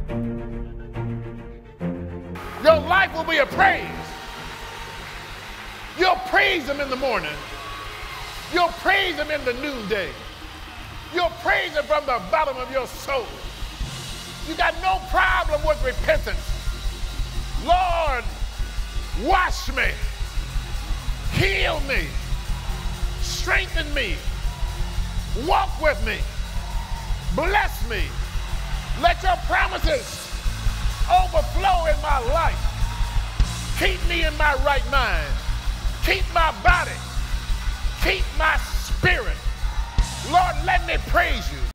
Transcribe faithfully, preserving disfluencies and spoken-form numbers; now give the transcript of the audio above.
Your life will be a praise. You'll praise him in the morning. You'll praise him in the noonday. You'll praise him from the bottom of your soul. You got no problem with repentance. Lord, wash me, heal me, strengthen me, walk with me, bless me. Let your promises overflow in my life. Keep me in my right mind. Keep my body. Keep my spirit. Lord, let me praise you.